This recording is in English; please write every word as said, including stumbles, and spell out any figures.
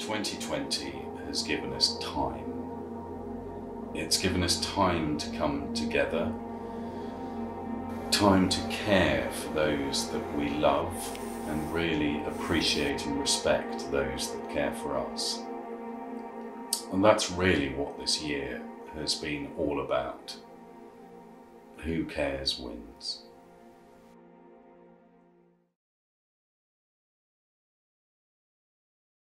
twenty twenty has given us time. It's given us time to come together, time to care for those that we love and really appreciate and respect those that care for us. And that's really what this year has been all about. Who cares wins.